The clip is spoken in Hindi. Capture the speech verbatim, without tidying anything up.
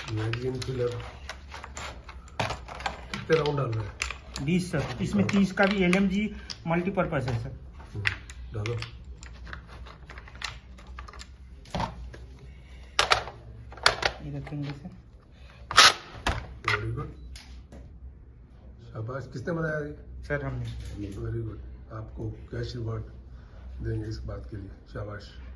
मैगजीन फिलर कितने राउंड डाल रहे हैं? बीस सर। इसमें तीस का भी एल एम जी मल्टीपर्पज है सर। डालो। ये रखेंगे सर। वेरी गुड, शाबाश। किसने बनाया ये? सर हमने। वेरी गुड, आपको कैश रिवॉर्ड देंगे इस बात के लिए, शाबाश।